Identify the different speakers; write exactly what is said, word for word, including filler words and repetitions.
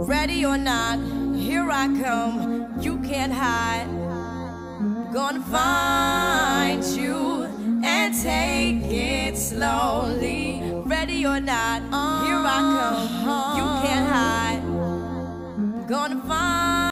Speaker 1: ready or not, here I come, you can't hide. Gonna find you and take it slowly. Ready or not, here I come, you can't hide. Gonna find